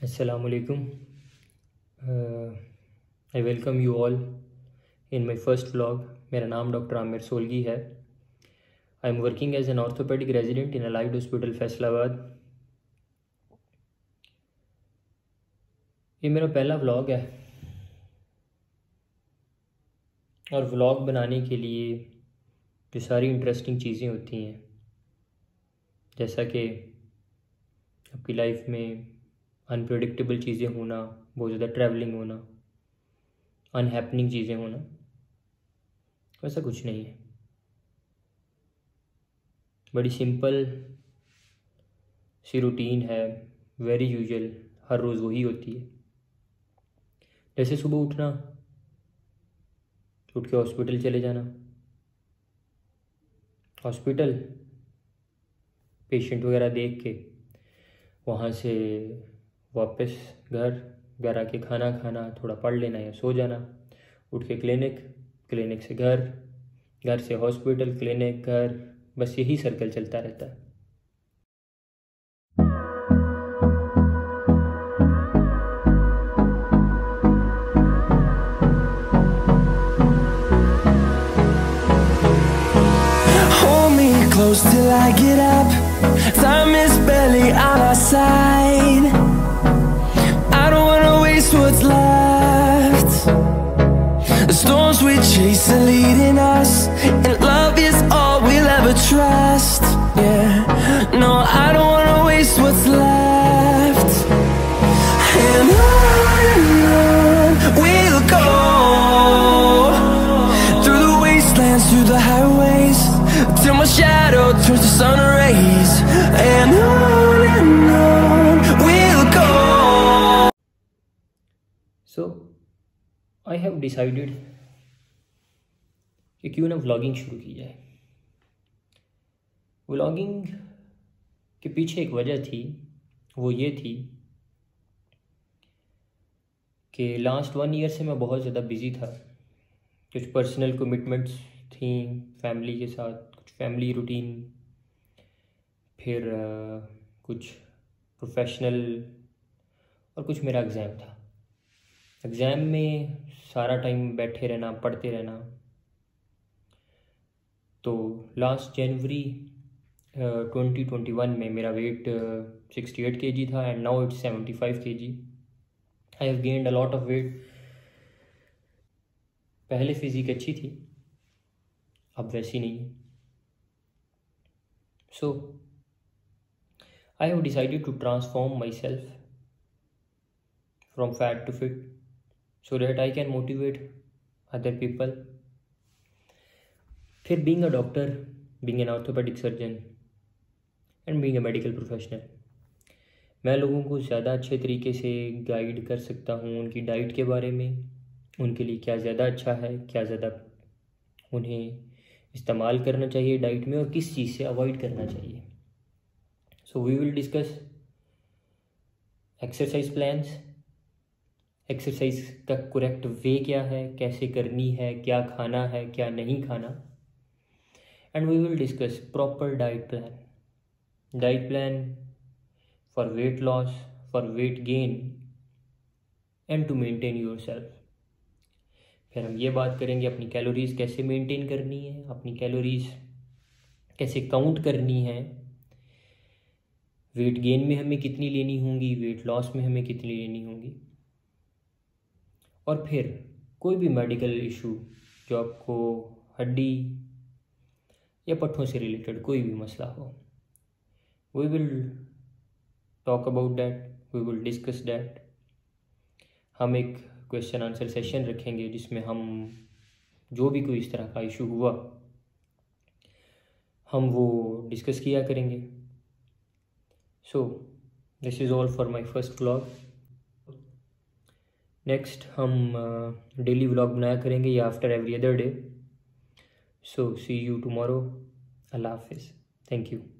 Assalamualaikum. I welcome you all in my first vlog. मेरा नाम doctor Aamir Solangi है. I am working as an orthopedic resident in Allied Hospital Faisalabad. ये मेरा पहला vlog है और व्लॉग बनाने के लिए जो सारी इंटरेस्टिंग चीज़ें होती हैं, जैसा कि आपकी लाइफ में अनप्रेडिक्टेबल चीज़ें होना, बहुत ज़्यादा ट्रैवलिंग होना, अनहैपनिंग चीज़ें होना, वैसा कुछ नहीं है. बड़ी सिंपल सी रूटीन है, वेरी यूजुअल, हर रोज़ वही होती है. जैसे सुबह उठना, उठ के हॉस्पिटल चले जाना, हॉस्पिटल पेशेंट वगैरह देख के वहाँ से वापस घर आके खाना खाना, थोड़ा पढ़ लेना या सो जाना, उठ के क्लिनिक से घर से हॉस्पिटल, क्लिनिक, घर, बस यही सर्कल चलता रहता है. Close till I get up. Time is barely on our side. I don't wanna waste what's left. The storms we chase are leading us, and love is all we'll ever trust. Yeah, no, I don't wanna waste what's left. And on we'll go, through the wastelands, through the highways, till my shadow turns to sun rays. And on we'll go. So I have decided कि क्यों ना vlogging शुरू की जाए. Vlogging के पीछे एक वजह थी, वो ये थी कि लास्ट 1 ईयर से मैं बहुत ज़्यादा बिज़ी था. कुछ पर्सनल कमिटमेंट्स थी फैमिली के साथ, कुछ फैमिली रूटीन, फिर कुछ प्रोफेशनल, और कुछ मेरा एग्ज़ाम था. एग्ज़ाम में सारा टाइम बैठे रहना, पढ़ते रहना. तो लास्ट जनवरी 2021 में मेरा वेट 68 kg था and now it's 75 kg. I have gained a lot of weight. पहले फिज़िक अच्छी थी, अब वैसी नहीं है. So I have decided to transform myself from fat to fit so that I can motivate other people. फिर being a doctor, being an orthopedic surgeon and being a medical professional, मैं लोगों को ज़्यादा अच्छे तरीके से guide कर सकता हूँ उनकी डाइट के बारे में, उनके लिए क्या ज़्यादा अच्छा है, क्या ज़्यादा उन्हें इस्तेमाल करना चाहिए डाइट में, और किस चीज़ से अवॉइड करना चाहिए. So we will discuss exercise plans, exercise का करेक्ट वे क्या है, कैसे करनी है, क्या खाना है, क्या नहीं खाना. And we will discuss proper diet plan for weight loss, for weight gain and to maintain yourself. फिर हम ये बात करेंगे अपनी कैलोरीज कैसे मेंटेन करनी है, अपनी कैलोरीज कैसे काउंट करनी है, वेट गेन में हमें कितनी लेनी होंगी, वेट लॉस में हमें कितनी लेनी होंगी. और फिर कोई भी मेडिकल इशू जो आपको हड्डी या पट्ठों से रिलेटेड कोई भी मसला हो, we will talk about that, we will discuss that. हम एक क्वेश्चन आंसर सेशन रखेंगे जिसमें हम जो भी कोई इस तरह का इशू हुआ हम वो डिस्कस किया करेंगे. So this is all for my first vlog. Next हम डेली व्लॉग बनाया करेंगे या after every other day. So see you tomorrow. अल्लाह हाफिज़. Thank you.